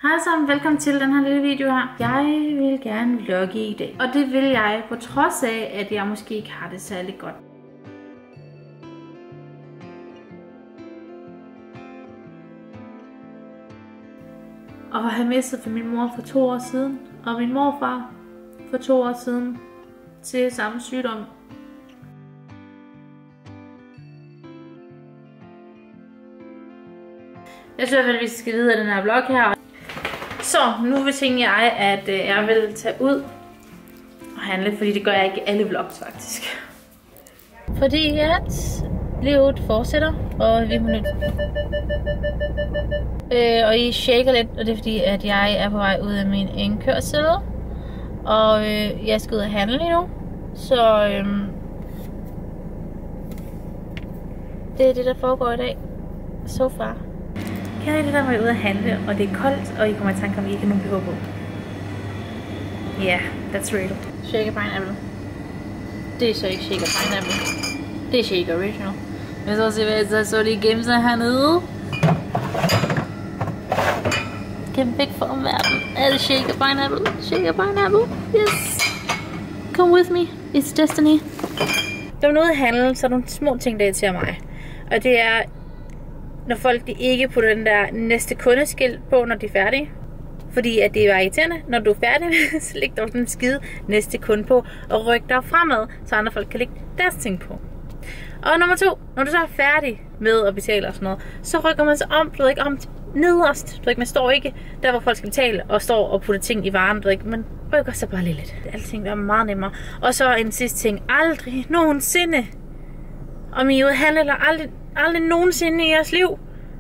Hej sammen, velkommen til den her lille video her. Jeg vil gerne vlogge i dag, og det vil jeg på trods af, at jeg måske ikke har det særlig godt. Og have mistet min mor for 2 år siden, og min morfar for 2 år siden til samme sygdom. Jeg synes i hvert fald, at vi skal videre den her vlog her. Så nu vil tænke jeg, at jeg vil tage ud og handle, fordi det gør jeg ikke i alle vlogs faktisk. Fordi at livet fortsætter, og vi er på nyt. Og I shaker lidt, og det er fordi, at jeg er på vej ud af min indkørsel. Og jeg skal ud og handle lige nu. Så det er det, der foregår i dag. So far. Kan I det der, hvor jeg er ude at handle, og det er koldt, og I kommer i tanke om, at I ikke har nogen BH på? Yeah, that's real. Shaker pineapple. Det er så ikke shaker pineapple. Det er shaker original. Men så se, hvad jeg så lige gemme sig hernede. Gem væk fra omverdenen. Er det shaker pineapple? Shaker pineapple? Yes. Come with me. It's destiny. Der er noget at handle, så er nogle små ting, der irriterer mig. Og det er, når folk de ikke putter den der næste kundeskilt på, når de er færdige. Fordi at det er irriterende, når du er færdig, så læg dog den skide næste kunde på, og ryk dig fremad, så andre folk kan lægge deres ting på. Og nummer 2, når du så er færdig med at betale og sådan noget, så rykker man sig om, du ved ikke, om nederst. Du ved ikke, man står ikke der, hvor folk skal betale, og står og putter ting i varen, du ved ikke, man rykker sig bare lidt. Alting bliver meget nemmere. Og så en sidste ting, aldrig nogensinde, om I udhandler aldrig nogensinde i jeres liv,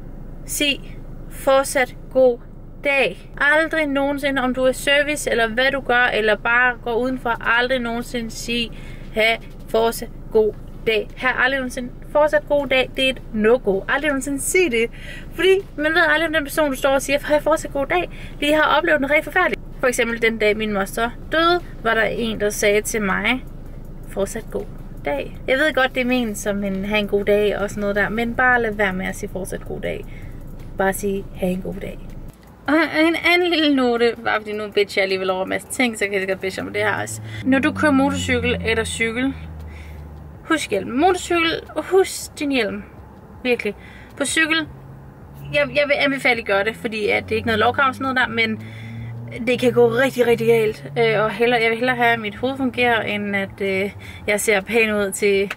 sig fortsat god dag. Aldrig nogensinde, om du er service, eller hvad du gør, eller bare går udenfor, aldrig nogensinde sig, have fortsat god dag. Have aldrig nogensinde fortsat god dag, det er et no-go. Aldrig nogensinde sige det. Fordi man ved aldrig, om den person, du står og siger, have fortsat god dag, lige har oplevet noget rigtig forfærdeligt. For eksempel den dag, min moster døde, var der en, der sagde til mig, fortsat god dag. Jeg ved godt, det er ment som en have en god dag og sådan noget der, men bare lad være med at sige fortsat god dag. Bare sige have en god dag. Og en anden lille note, bare fordi nu bitcher jeg alligevel over en masse ting, så kan jeg godt bitche om det her også. Når du kører motorcykel eller cykel, husk hjelm. Motorcykel, husk din hjelm. Virkelig. På cykel, jeg vil anbefale at gøre det, fordi at det er ikke noget lovkrav sådan noget der, men det kan gå rigtig, rigtig galt. Og jeg vil hellere have, at mit hoved fungerer, end at jeg ser pæn ud til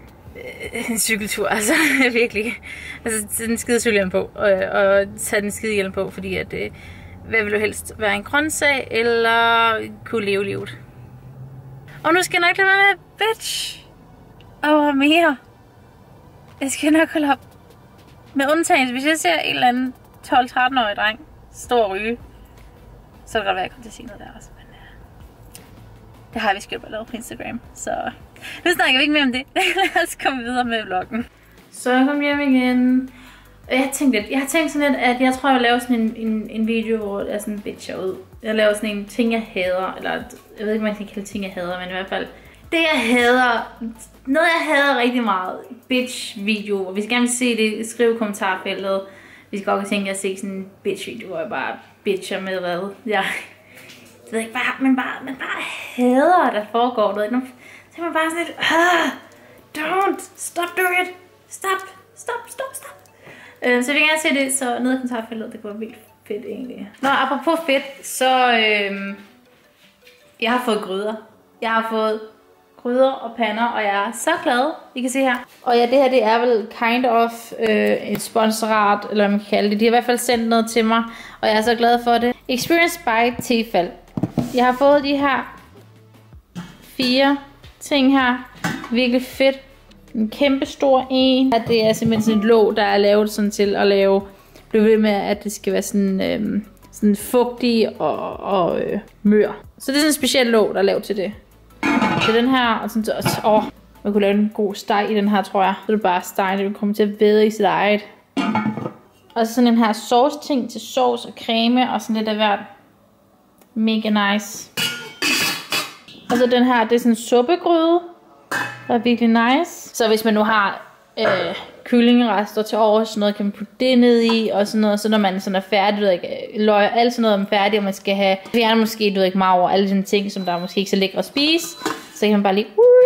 en cykeltur. Altså virkelig. Altså tage den skide cykelhjelm på, og tage den skide hjelm på, fordi at hvad vil du helst? Være en grøntsag, eller kunne leve livet? Og nu skal jeg nok lade være med, bitch! Og mere. Jeg skal nok holde op. Med undtagelse, hvis jeg ser en eller anden 12-13-årig dreng stå og ryge, så kan det godt være, at jeg kommer til at sige noget der også. Men det har jeg vist gjort bare lavet på Instagram. Så nu snakker vi ikke mere om det. Lad os komme videre med vloggen. Så jeg kom hjem igen. Og jeg har tænkt sådan lidt, at jeg tror, jeg vil lave sådan en video, hvor jeg sådan bitcher ud. Jeg laver sådan en ting, jeg hader. Eller jeg ved ikke, om man kan kalde ting, jeg hader, men i hvert fald det, jeg hader. Noget, jeg hader rigtig meget. Bitch-video. Og hvis I gerne vil se det, skriv i kommentarfeltet. Hvis I godt kan tænke jer at se sådan en bitch-video, hvor jeg bare bitcher med hvad. Jeg ved ikke, man bare hader, der foregår noget. Så er man bare sådan lidt, don't, stop doing it. Stop. Så jeg vil gerne se det, så nede i kommentarfeltet, det kunne være vildt fedt egentlig. Nå, apropos fedt, så jeg har fået gryder. Jeg har fået gryder og pander, og jeg er så glad. I kan se her. Og ja, det her det er vel kind of et sponsorat, eller hvad man kan kalde det. De har i hvert fald sendt noget til mig, og jeg er så glad for det. Experience by Tefal. Jeg har fået de her 4 ting her. Virkelig fedt. En kæmpe stor en. At det er simpelthen sådan et låg, der er lavet sådan til at lave. Bliv ved med, at det skal være sådan fugtig og mør. Så det er sådan en speciel låg, der er lavet til det. Så den her, og sådan så, man kunne lave en god steg i den her, tror jeg. Så det er bare stegen, det vil komme til at væde i sit eget. Og så sådan en her sauce ting til sovs og creme og sådan lidt af hvert. Mega nice. Og så den her, det er sådan en suppegryde, der er virkelig nice. Så hvis man nu har kyllingerester til over, sådan noget kan man putte det ned i, og sådan noget, så når man sådan er færdig, du ved ikke, løg, alt sådan noget er færdig, og man skal have, fjerne måske, du ved ikke, marv og alle sådan ting, som der er måske ikke så lækre at spise, så kan man bare lige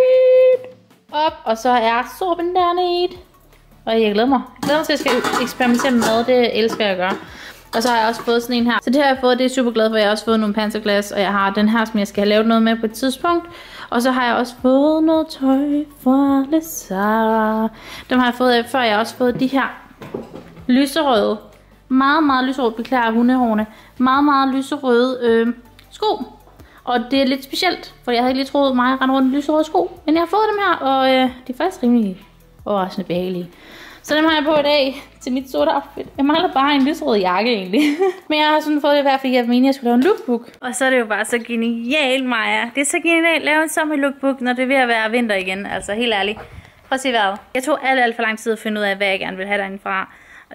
op, og så er suppen dernede. Og jeg glæder mig til at jeg skal eksperimentere med mad, det elsker jeg at gøre. Og så har jeg også fået sådan en her. Så det har jeg fået, det er super glad for. Jeg har også fået nogle panserglas, og jeg har den her, som jeg skal have lavet noget med på et tidspunkt. Og så har jeg også fået noget tøj fra Lazara. Dem har jeg fået før. Jeg har også fået de her lyserøde, meget lyserøde, beklager hundehårene, meget lyserøde sko. Og det er lidt specielt, for jeg havde ikke lige troet mig at rende rundt i lyserøde sko. Men jeg har fået dem her, og de er faktisk rimelig overraskende behagelige. Så dem har jeg på i dag til mit sorte outfit. Jeg mangler bare en lysrød jakke egentlig. Men jeg har sådan fået det i hvert fald, jeg mener, jeg skulle lave en lookbook. Og så er det jo bare så genialt, Maja. Det er så genialt at lave en sommer lookbook, når det er ved at være vinter igen. Altså helt ærligt. Prøv at se vejret. Jeg tog alt for lang tid at finde ud af, hvad jeg gerne vil have derindefra.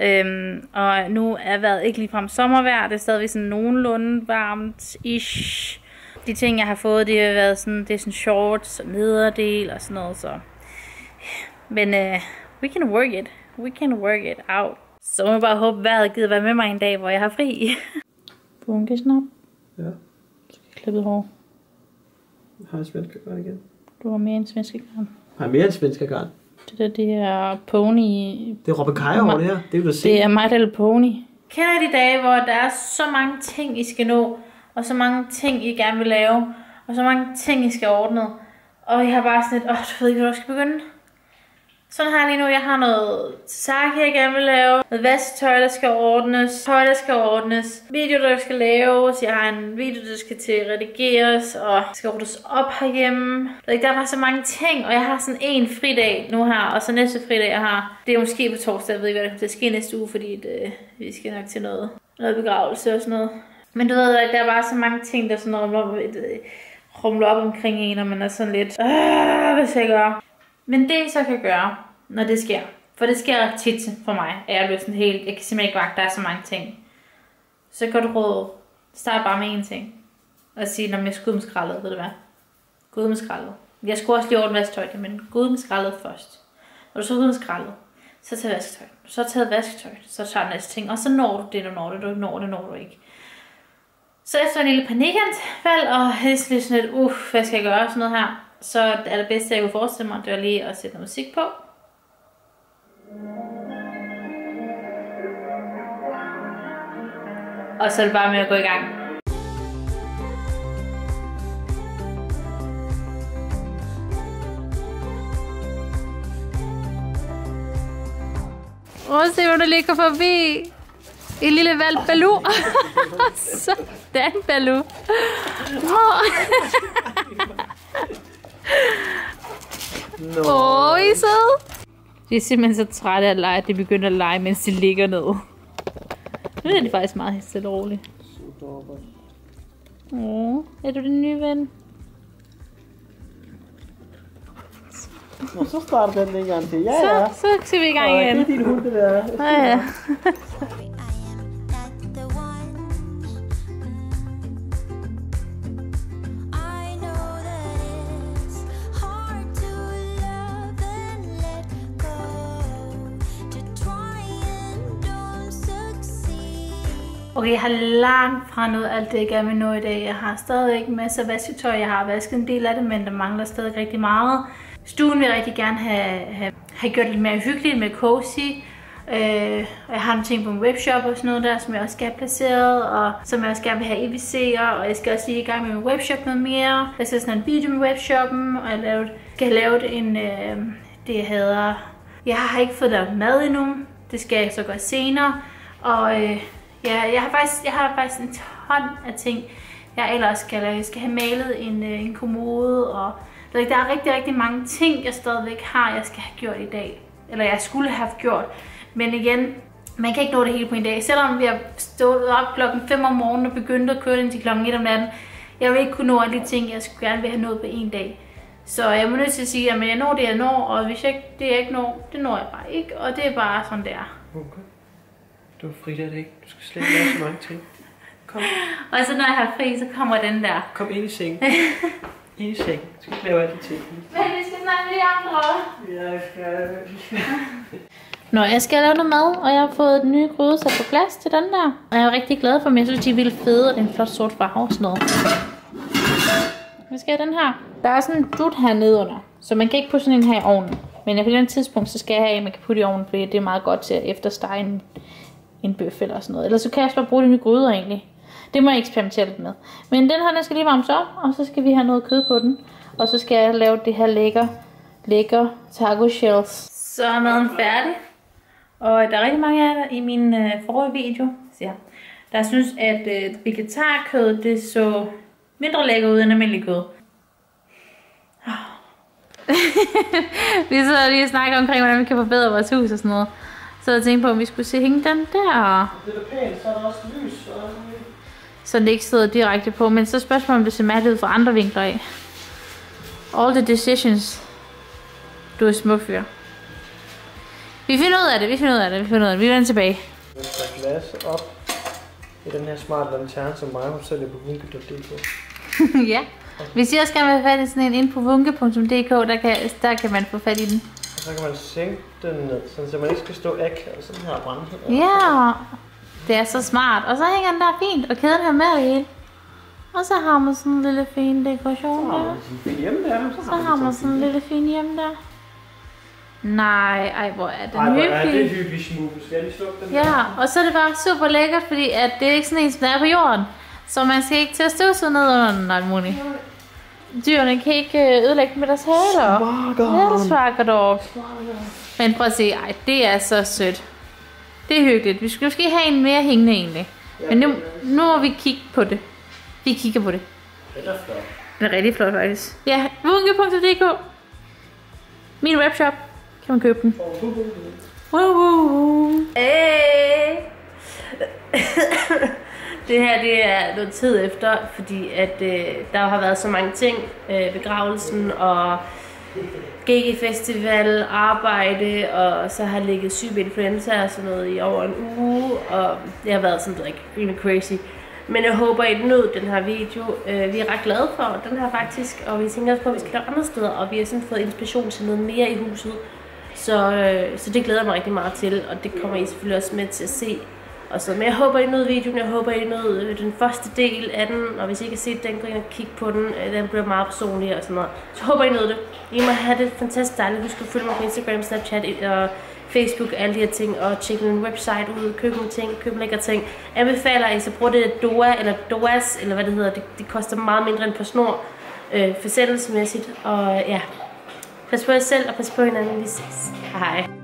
Og nu er vejret ikke ligefrem sommervejr. Det er stadigvæk sådan nogenlunde varmt-ish. De ting, jeg har fået, det har været sådan, det er sådan shorts og nederdel og sådan noget. Så. Men we can work it. We can work it out. Så må jeg bare håbe, vejret gider være med mig en dag, hvor jeg har fri. Bunkesnap. Ja. Så kan klippet hår. Har jeg svenske garn igen? Du har mere end svenske garn. Har jeg mere end svenske garn? Det er pony. Det er Robin Kaja det her. Det vil du se. Det er My Little Pony. Kender de dage, hvor der er så mange ting, I skal nå, og så mange ting, I gerne vil lave, og så mange ting, I skal ordne, og jeg har bare sådan et, du ved ikke, hvor du skal begynde. Sådan har jeg lige nu, jeg har noget sake, jeg gerne vil lave, noget vasketøj, der skal ordnes, tøj, der skal ordnes, video, der skal laves, jeg har en video, der skal til redigeres, og skal ryddes op herhjemme. Der er bare så mange ting, og jeg har sådan en fridag nu her, og så næste fridag, jeg har, det er måske på torsdag, jeg ved ikke, hvad der kommer til at ske næste uge, fordi vi skal nok til noget begravelse og sådan noget. Men du ved, der er bare så mange ting, der sådan rumler op omkring en, og man er sådan lidt, hvad skal jeg gøre? Men det jeg så kan gøre, når det sker, for det sker tit for mig, at jeg bliver sådan helt, jeg kan simpelthen ikke vagte, der er så mange ting. Så kan du råde, start bare med en ting, og sige, når jeg skal ud med skraldet, ved du hvad? Gå ud med skraldet. Jeg skulle også lige ordne vasketøj, men gå ud med skraldet først. Når du så ud med skraldet, så tager vasketøj. Så tager vasketøj, så tager næste ting, og så når du det, du når det, når du ikke. Så efter en lille panikanfald, og helst lidt sådan et, hvad skal jeg gøre, sådan noget her. Så er det bedste, jeg kunne forestille mig, det var lige at sætte noget musik på. Og så er det bare med at gå i gang. Se, hvor der ligger forbi. En lille valg Baloo. Sådan, Baloo. I så. De er simpelthen så trætte af at lege, at de begynder at lege, mens de ligger ned. Nu er det faktisk meget stille og roligt. Er du den nye ven? Nå, så starter den en gang til. Ja. Så skal vi i gang igen. Det er din hund, det der. Ja. Okay, jeg har langt fra noget alt det, jeg gerne vil nå i dag. Jeg har stadig masser af vasketøj. Jeg har vasket en del af det, men der mangler stadig rigtig meget. Stuen vil jeg rigtig gerne have gjort lidt mere hyggeligt med cozy. Og jeg har nogle ting på min webshop og sådan noget der, som jeg også skal have placeret. Og som jeg også gerne vil have EVC'er. Og jeg skal også lige i gang med min webshop noget mere. Jeg skal sådan en video med webshoppen. Og jeg skal have lavet en, det jeg hader. Jeg har ikke fået lavet mad endnu. Det skal jeg så gøre senere. Og ja, jeg har faktisk en ton af ting, jeg ellers skal lave. Jeg skal have malet en kommode, og der er rigtig mange ting, jeg stadigvæk har, jeg skal have gjort i dag. Eller jeg skulle have gjort. Men igen, man kan ikke nå det hele på en dag. Selvom vi har stået op klokken 5 om morgenen og begyndt at køre den til klokken 1 om natten, jeg vil ikke kunne nå alle de ting, jeg skulle gerne vil have nået på en dag. Så jeg må nødt til at sige, at jeg når det, jeg når, og hvis det jeg ikke når, det når jeg bare ikke. Og det er bare sådan, det er. Okay. Du er fri, det er det ikke. Du skal slet ikke lave så mange ting. Kom. Og så når jeg har fri, så kommer den der. Kom ind i sengen. Ind i sengen. Du skal ikke lave alle de ting. Men vi skal snakke med de andre. Ja, jeg skal. Nå, jeg skal lave noget mad, og jeg har fået den nye gryde sat på plads til den der. Og jeg er rigtig glad for dem. Jeg synes, de er vildt fede, og det er en flot sort farve og sådan noget. Hvad skal jeg den her? Der er sådan en dut her nedenunder, så man kan ikke putte sådan en her i ovnen. Men på et eller andet tidspunkt, så skal jeg have en, man kan putte i ovnen, fordi det er meget godt til at efterstege en bøf eller sådan noget. Ellers så kan jeg bare bruge de nye gryder egentlig. Det må jeg eksperimentere lidt med. Men den her, den skal lige varmes op, og så skal vi have noget kød på den. Og så skal jeg lave det her lækker taco shells. Så er maden færdig. Og der er rigtig mange af jer i min forrige video, der synes, at vegetarkød, det så mindre lækker ud end almindelig kød. Vi sidder lige og snakker omkring, hvordan vi kan forbedre vores hus og sådan noget. Så jeg tænkte på, om vi skulle se hænge den der. Det er pænt, så er der også lys. Så det ikke sidder direkte på. Men så spørgsmålet, om det ser mærkeligt ud fra andre vinkler af. All the decisions. Du er smuk fyr. Vi finder ud af det, vi vender tilbage. Jeg skal glas op i den her smart lanterne, som mig hun sælger på vunke.dk. Ja. Hvis I også gerne vil have fat i sådan en inde på vunke.dk, der kan man få fat i den. Og så kan man sænke den ned, så man ikke skal stå akavet sådan her og brænde. Ja, det er så smart. Og så hænger den der fint, og kæden her med det hele. Og så har man sådan en lille fin dekoration der. Så har man sådan en lille fin hjem der. Nej, ej hvor er den hyggelig. Ej, det er hyggelig smooth. Skal jeg lige slukke den? Ja, og så er det bare super lækkert, fordi at det er ikke sådan en, som der er på jorden. Så man skal ikke til at støvsuge ned under den alt muligt. Dyrene kan ikke ødelægge med deres haler. Ja, det smager dog. Men prøv at se, ej, det er så sødt. Det er hyggeligt. Vi skal måske have en mere hængende egentlig. Men nu må vi kigge på det. Vi kigger på det. Det er flot. Det er rigtig flot faktisk. Ja, vunke.dk. Min webshop. Kan man købe den. Hey. Det her det er noget tid efter, fordi at der har været så mange ting. Begravelsen og GG Festival, arbejde, og så har ligget syg med influenza og sådan noget i over en uge. Og det har været sådan really crazy. Men jeg håber, I nød den her video. Vi er ret glade for den her faktisk, og vi tænker også på, at vi skal lave andre steder, og vi har sådan fået inspiration til noget mere i huset. Så det glæder mig rigtig meget til, og det kommer I selvfølgelig også med til at se. Og så, men jeg håber, I nød videoen, jeg håber, I nød den første del af den, og hvis I ikke har set den, gå ind og kig på den. Den bliver meget personlig og sådan noget. Så håber, I nød det. I må have det fantastisk dejligt. Husk at følge mig på Instagram, Snapchat og Facebook, alle de her ting, og tjekke min website ud, købe nogle ting, købe lækre ting. Jeg anbefaler, at I så bruger det Doa eller Doas, eller hvad det hedder. Det koster meget mindre end på snor, forsendelsesmæssigt. Og ja, pas på jer selv og pas på hinanden. Vi ses. Hej.